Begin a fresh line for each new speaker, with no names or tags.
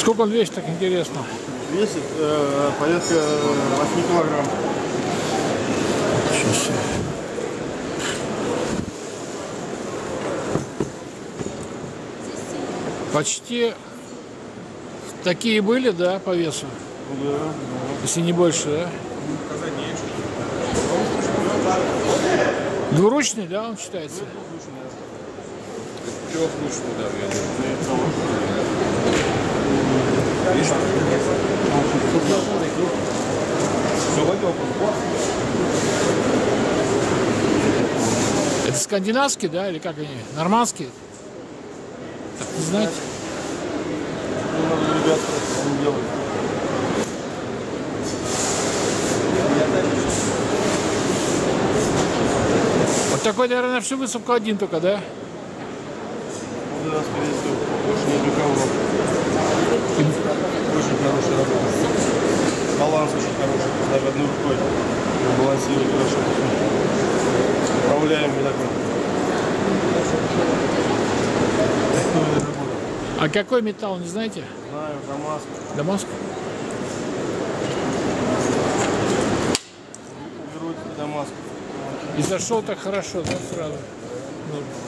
Сколько он весит, так интересно?
Весит порядка 8 килограмм.
Сейчас. Почти такие были, да, по весу?
Да, да.
Если не больше, да? Двуручный, да, он считается?
Трехручный, да,
Это скандинавские, да, или как они? Нормандские? Так, не знаете?
Ребята, они делают.
Вот такой, наверное, на всю высадку один только, да?
Ну да, скорее всего, больше нет никого. Очень хорошая работа. Баланс очень хороший, даже одной рукой балансирует хорошо. Управляем вот так вот.
А какой металл, не знаете?
Знаю, Дамаск.
Дамаск?
Берут Дамаск.
И зашел так хорошо, да, сразу? Ну,